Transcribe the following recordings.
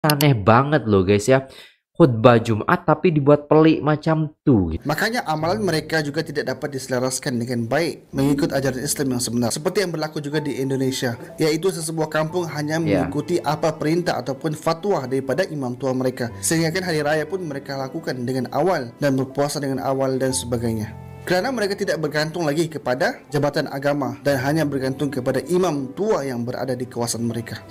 Aneh banget loh guys ya. Khutbah Jumat tapi dibuat pelik macam tuh. Makanya amalan mereka juga tidak dapat diselaraskan dengan baik mengikut ajaran Islam yang sebenar. Seperti yang berlaku juga di Indonesia, yaitu sesebuah kampung hanya mengikuti apa perintah ataupun fatwa daripada imam tua mereka. Sehingga kan hari raya pun mereka lakukan dengan awal dan berpuasa dengan awal dan sebagainya. Kerana mereka tidak bergantung lagi kepada jabatan agama dan hanya bergantung kepada imam tua yang berada di kawasan mereka.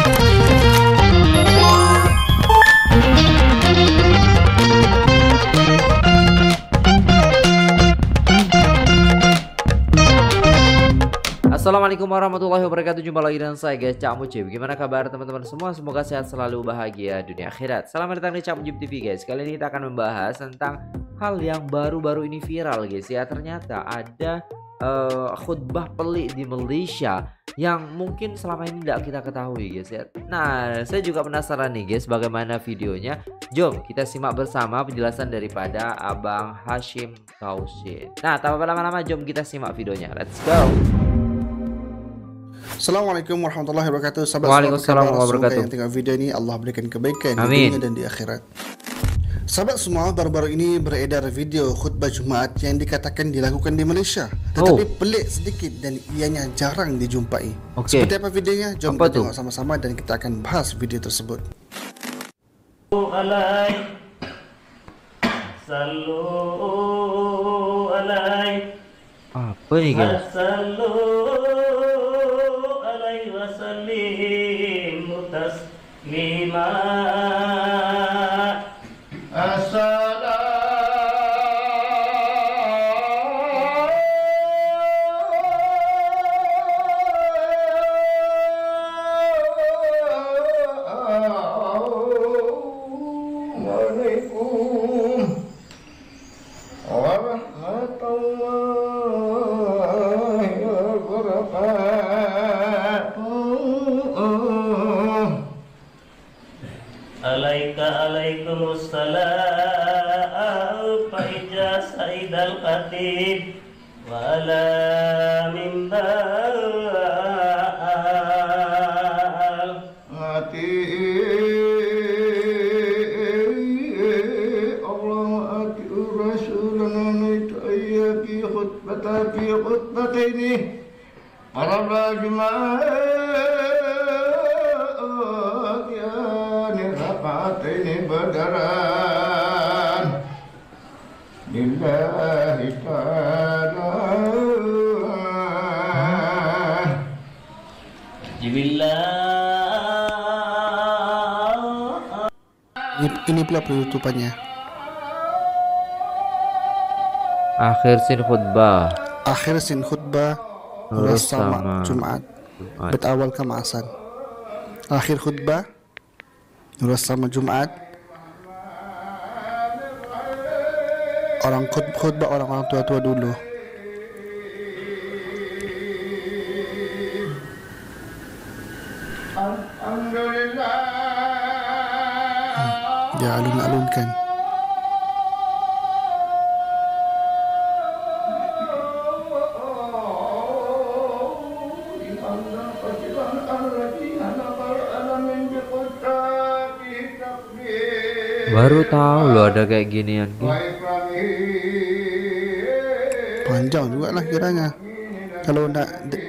Assalamualaikum warahmatullahi wabarakatuh. Jumpa lagi dengan saya guys, Cak Mujib. Gimana kabar teman-teman semua? Semoga sehat selalu, bahagia dunia akhirat. Selamat datang di Cak Mujib TV guys. Kali ini kita akan membahas tentang hal yang baru-baru ini viral guys ya. Ternyata ada khutbah pelik di Malaysia yang mungkin selama ini tidak kita ketahui guys ya. Nah, saya juga penasaran nih guys, bagaimana videonya. Jom kita simak bersama penjelasan daripada Abang Hashim Tauhid. Nah, tanpa berlama-lama jom kita simak videonya. Let's go. Assalamualaikum warahmatullahi wabarakatuh. Waalaikumsalam warahmatullahi wabarakatuh. Yang tengok video ini, Allah berikan kebaikan di Amin. dunia dan di akhirat. Sahabat semua, baru-baru ini beredar video khutbah Jumaat yang dikatakan dilakukan di Malaysia, tetapi pelik sedikit dan ianya jarang dijumpai. Seperti apa videonya? Jom kita tengok sama-sama dan kita akan bahas video tersebut. Apa nih guys? Alaikumussalam fa ija saidal khatib wa ala mimbal ati Allah ati rasulana nitaya fi khutbataini para Jumaat ini badaran lillahi ta'ala jibillah. Ini pula penutupannya. Akhir sin khutbah. Akhir sin khutbah bersama Jumat berawal kemasan. Akhir khutbah bersama Jumat. Orang khutbah orang-orang tua-tua dulu. Dia alun-alunkan. Baru tahu loh ada kayak ginian. Panjang juga lah kiranya. Kalau nak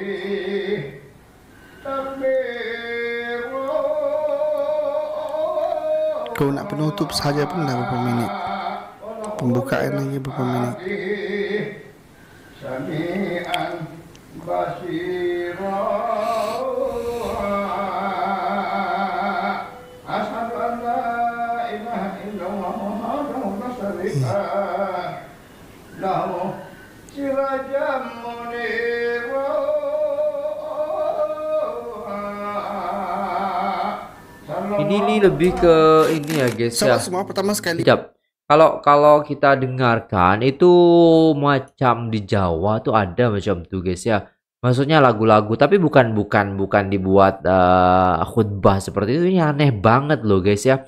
penutup saja pun dah berapa minit. Pembukaan lagi berapa minit. Ini lebih ke ini ya guys ya. Semua pertama sekali. Kalau kita dengarkan itu macam di Jawa tuh ada macam tuh guys ya. Maksudnya lagu-lagu tapi bukan dibuat khutbah seperti itu. Ini aneh banget loh guys ya.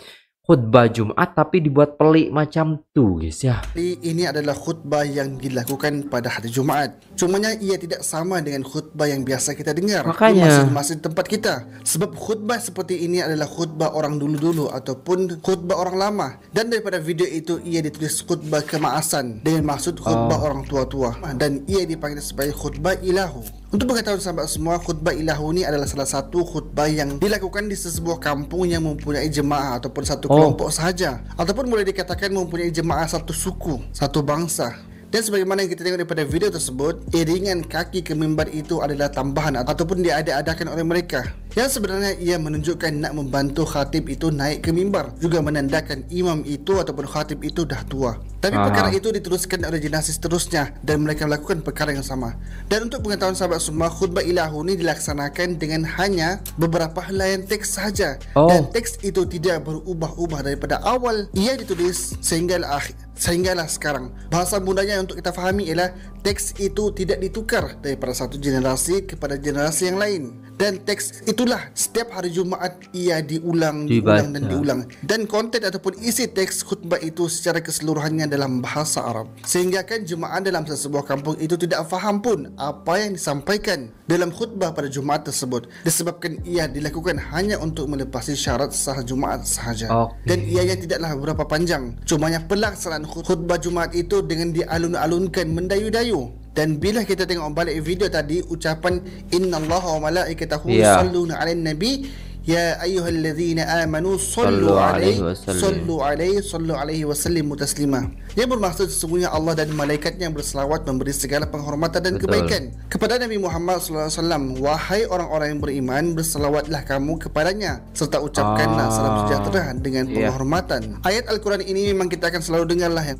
khutbah Jumat tapi dibuat pelik macam tuh guys ya. Ini adalah khutbah yang dilakukan pada hari Jumaat. Cumanya ia tidak sama dengan khutbah yang biasa kita dengar di masjid-masjid tempat kita. Sebab khutbah seperti ini adalah khutbah orang dulu-dulu ataupun khutbah orang lama. Dan daripada video itu ia ditulis khutbah kemaasan dengan maksud khutbah orang tua-tua. Dan ia dipanggil sebagai khutbah ilahu. Untuk pengetahuan sahabat semua, khutbah ilahu ini adalah salah satu khutbah yang dilakukan di sebuah kampung yang mempunyai jemaah ataupun satu kelompok sahaja, ataupun boleh dikatakan mempunyai jemaah satu suku, satu bangsa. Dan sebagaimana yang kita tengok daripada video tersebut, iringan kaki ke mimbar itu adalah tambahan ataupun diada-adakan oleh mereka, yang sebenarnya ia menunjukkan nak membantu khatib itu naik ke mimbar, juga menandakan imam itu ataupun khatib itu dah tua. Tapi perkara itu diteruskan oleh generasi seterusnya dan mereka melakukan perkara yang sama. Dan untuk pengetahuan sahabat semua, khutbah ilahu ini dilaksanakan dengan hanya beberapa helaian teks sahaja. Dan teks itu tidak berubah-ubah daripada awal ia ditulis sehinggalah sekarang. Bahasa mudahnya untuk kita fahami ialah teks itu tidak ditukar daripada satu generasi kepada generasi yang lain. Dan teks itulah setiap hari Jumaat ia diulang dan diulang. Dan konten ataupun isi teks khutbah itu secara keseluruhannya dalam bahasa Arab. Sehingga kan jemaah dalam sebuah kampung itu tidak faham pun apa yang disampaikan dalam khutbah pada Jumaat tersebut. Disebabkan ia dilakukan hanya untuk melepasi syarat sah Jumaat sahaja. Dan ianya tidaklah berapa panjang. Cumanya pelaksanaan khutbah Jumaat itu dengan dialun-alunkan, mendayu-dayu. Dan bila kita tengok balik video tadi, ucapan innallaha wa malaikatahu yusalluna 'alan nabi ya ayyuhalladzina amanu sallu 'alaihi wa sallimu taslima. Yang bermaksud sesungguhnya Allah dan malaikatnya berselawat memberi segala penghormatan dan kebaikan kepada Nabi Muhammad sallallahu alaihi wasallam. Wahai orang-orang yang beriman, berselawatlah kamu kepadanya serta ucapkanlah salam sejahtera dengan penghormatan. Ayat Al-Quran ini memang kita akan selalu dengarlah ya.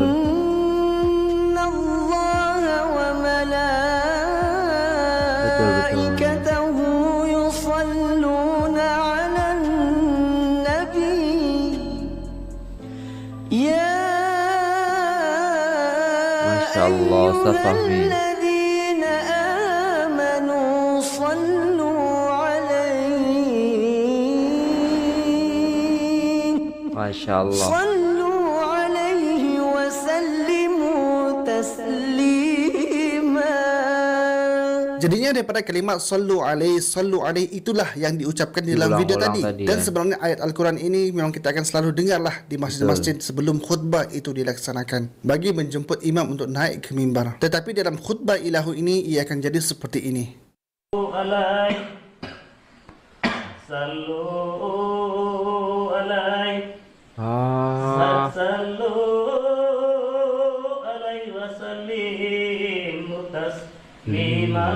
Masya Allah, Safahmi. Masya Allah. Jadinya daripada kalimat sallu alaihi itulah yang diucapkan di dalam video tadi. Dan sebenarnya ayat Al-Quran ini memang kita akan selalu dengarlah di masjid-masjid sebelum khutbah itu dilaksanakan bagi menjemput imam untuk naik ke mimbar. Tetapi dalam khutbah ilahu ini ia akan jadi seperti ini. Sallu alaihi wa sallimu taslima.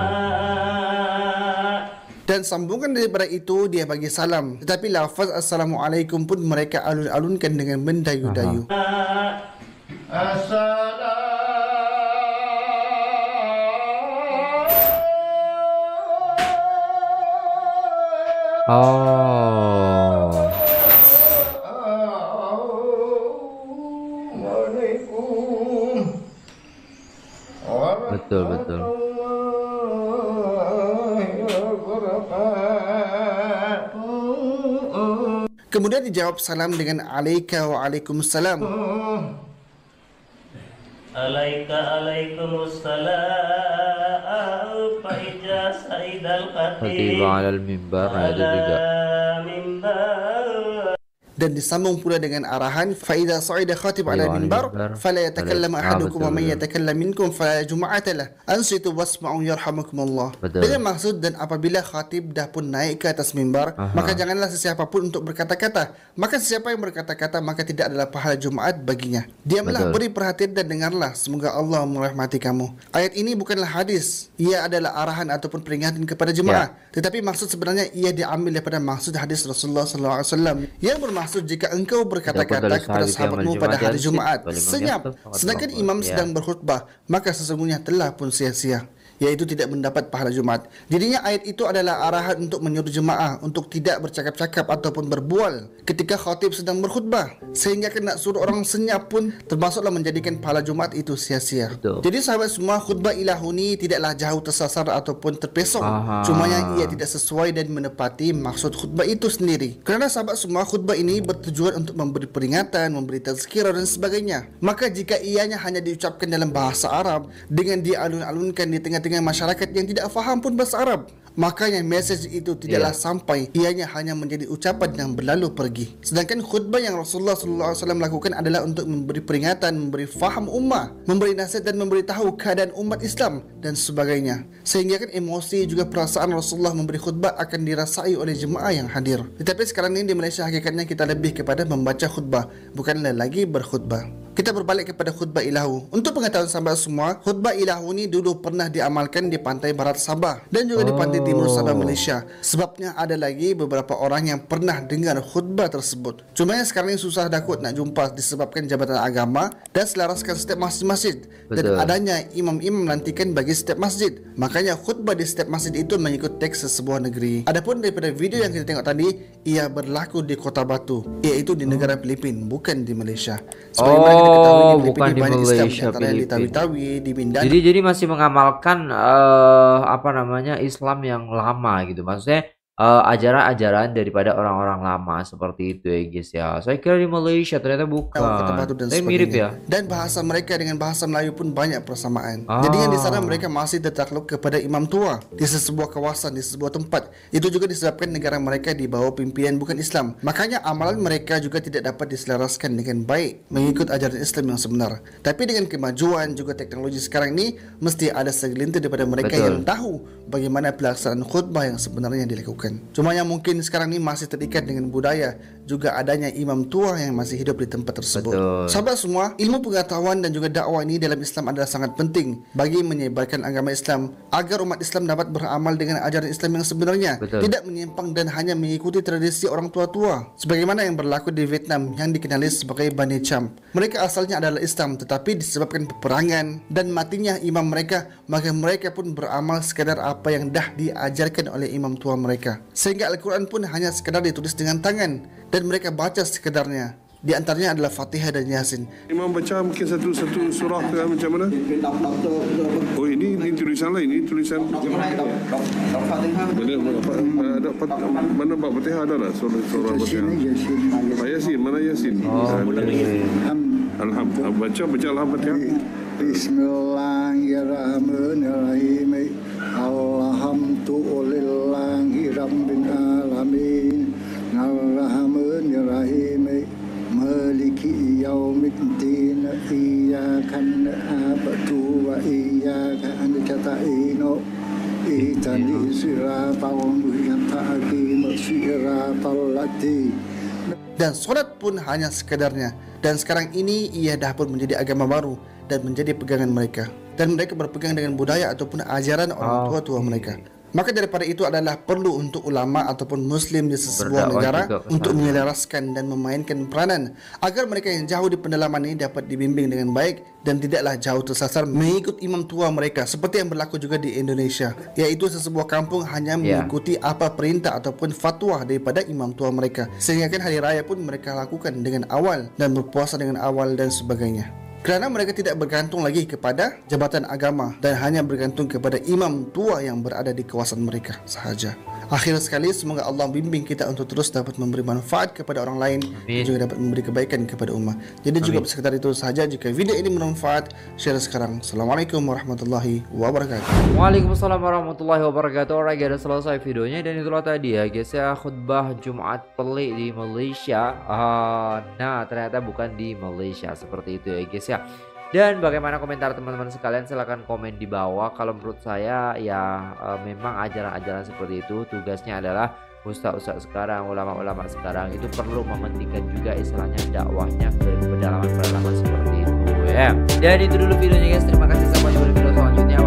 Dan sambungan daripada itu dia bagi salam. Tetapi lafaz assalamualaikum pun mereka alun-alunkan dengan mendayu-dayu. Betul. Kemudian dijawab salam dengan alaika wa alaikumussalam. Alaika alaikumussalam fa ija saidal khatib alal mimbar ada juga. Dan disambung pula dengan arahan fa idza sa'ida khatib ala minbar fala yatakallam ahadukum wa man yatakallam minkum fala jum'ata lah ansitu wasma'u yarhamukumullah. Dengan maksud dan apabila khatib dah pun naik ke atas mimbar, maka janganlah sesiapa pun untuk berkata-kata. Maka sesiapa yang berkata-kata maka tidak adalah pahala Jumaat baginya. Diamlah, beri perhatian dan dengarlah, semoga Allah merahmati kamu. Ayat ini bukanlah hadis, ia adalah arahan ataupun peringatan kepada jemaah. Tetapi maksud sebenarnya ia diambil daripada maksud hadis Rasulullah sallallahu alaihi wasallam yang bermaksud jika engkau berkata-kata kepada sahabatmu pada hari Jumaat, senyap, sedangkan imam sedang berkhutbah, maka sesungguhnya telah pun sia-sia. yaitu tidak mendapat pahala Jumat. Jadinya ayat itu adalah arahan untuk menyuruh jemaah untuk tidak bercakap-cakap ataupun berbual ketika khatib sedang berkhutbah, sehingga kena suruh orang senyap pun termasuklah menjadikan pahala Jumat itu sia-sia. Jadi sahabat semua, khutbah ilahuni tidaklah jauh tersasar ataupun terpesong. Cuma yang ia tidak sesuai dan menepati maksud khutbah itu sendiri. Kerana sahabat semua, khutbah ini bertujuan untuk memberi peringatan, memberi tazkirah dan sebagainya. Maka jika ianya hanya diucapkan dalam bahasa Arab dengan dialun-alunkan di tengah-tengah masyarakat yang tidak faham pun bahasa Arab, makanya message itu tidaklah sampai, ianya hanya menjadi ucapan yang berlalu pergi. Sedangkan khutbah yang Rasulullah SAW lakukan adalah untuk memberi peringatan, memberi faham ummah, memberi nasihat dan memberitahu keadaan umat Islam dan sebagainya. Sehingga kan emosi juga perasaan Rasulullah memberi khutbah akan dirasai oleh jemaah yang hadir. Tetapi sekarang ini di Malaysia hakikatnya kita lebih kepada membaca khutbah, bukanlah lagi berkhutbah. Kita berbalik kepada khutbah ilahu. Untuk pengetahuan sahabat semua, khutbah ilahu ini dulu pernah diamalkan di pantai barat Sabah dan juga di pantai timur Sabah Malaysia. Sebabnya ada lagi beberapa orang yang pernah dengar khutbah tersebut. Cuma yang sekarang ini susah dakut nak jumpa disebabkan jabatan agama dan selaraskan setiap masjid-masjid dan adanya imam-imam lantikan bagi setiap masjid. Makanya khutbah di setiap masjid itu mengikut teks sebuah negeri. Adapun daripada video yang kita tengok tadi, ia berlaku di Kota Batu, iaitu di negara Filipina, bukan di Malaysia. Sebagaimana kita ketahui di bukan di banyak Malaysia, Islam, di Tawi-Tawi, di Mindanao. Jadi masih mengamalkan apa namanya Islam yang lama gitu. Maksudnya ajaran-ajaran daripada orang-orang lama seperti itu ya guys ya. Saya kira di Malaysia ternyata bukan. Tapi mirip ya. Dan bahasa mereka dengan bahasa Melayu pun banyak persamaan. Jadi yang di sana mereka masih tertakluk kepada imam tua di sebuah kawasan, di sebuah tempat. Itu juga disebabkan negara mereka di bawah pimpinan bukan Islam. Makanya amalan mereka juga tidak dapat diselaraskan dengan baik mengikut ajaran Islam yang sebenar. Tapi dengan kemajuan juga teknologi sekarang ini, mesti ada segelintir daripada mereka yang tahu bagaimana pelaksanaan khutbah yang sebenarnya dilakukan. Cuma yang mungkin sekarang ini masih terikat dengan budaya juga adanya imam tua yang masih hidup di tempat tersebut. Sahabat semua, ilmu pengetahuan dan juga dakwah ini dalam Islam adalah sangat penting bagi menyebarkan agama Islam agar umat Islam dapat beramal dengan ajaran Islam yang sebenarnya, tidak menyimpang dan hanya mengikuti tradisi orang tua-tua sebagaimana yang berlaku di Vietnam yang dikenali sebagai Bani Cham. Mereka asalnya adalah Islam, tetapi disebabkan peperangan dan matinya imam mereka, maka mereka pun beramal sekadar apa yang dah diajarkan oleh imam tua mereka. Sehingga Al-Quran pun hanya sekadar ditulis dengan tangan dan mereka baca sekedarnya. Di antaranya adalah Fatihah dan Yasin. Imam baca mungkin satu surah ke macam mana? Oh ini tulisan lah, ini tulisan. Ada mana Pak Fatihah ada lah surah Fatihah. Pak Yasin, mana Yasin? Alhamdulillah. Baca Alhamdulillah. Bismillahirrahmanirrahim. Alhamdulillahi rabbil alamin. Ar-Rahmanir-Rahim. Maliki yaumiddin. Iyyaka na'budu wa iyyaka nasta'in. Ihdinas siratal mustaqim. Siratal ladzina. Dan solat pun hanya sekedarnya. Dan sekarang ini ia dah pun menjadi agama baru dan menjadi pegangan mereka. Dan mereka berpegang dengan budaya ataupun ajaran orang tua-tua mereka. Maka daripada itu adalah perlu untuk ulama ataupun muslim di sebuah negara untuk menyelaraskan dan memainkan peranan agar mereka yang jauh di pendalaman ini dapat dibimbing dengan baik dan tidaklah jauh tersasar mengikut imam tua mereka seperti yang berlaku juga di Indonesia, yaitu sesebuah kampung hanya mengikuti apa perintah ataupun fatwa daripada imam tua mereka, sehingga kan hari raya pun mereka lakukan dengan awal dan berpuasa dengan awal dan sebagainya. Kerana mereka tidak bergantung lagi kepada jabatan agama dan hanya bergantung kepada imam tua yang berada di kawasan mereka sahaja. Akhir sekali, semoga Allah bimbing kita untuk terus dapat memberi manfaat kepada orang lain dan juga dapat memberi kebaikan kepada ummah. Jadi juga sekitar itu sahaja. Jika video ini bermanfaat, share sekarang. Assalamualaikum warahmatullahi wabarakatuh. Waalaikumsalam warahmatullahi wabarakatuh. Alright guys, selesai videonya dan itulah tadi ya guys ya, khutbah Jumat pelik di Malaysia. Nah ternyata bukan di Malaysia, seperti itu ya guys ya. Dan bagaimana komentar teman-teman sekalian, silahkan komen di bawah. Kalau menurut saya ya memang ajaran-ajaran seperti itu tugasnya adalah ustaz-ustaz sekarang, ulama-ulama sekarang itu perlu mementingkan juga istilahnya dakwahnya ke pedalaman-pedalaman seperti itu ya. Dan itu dulu videonya guys, terima kasih, sampai jumpa di video selanjutnya.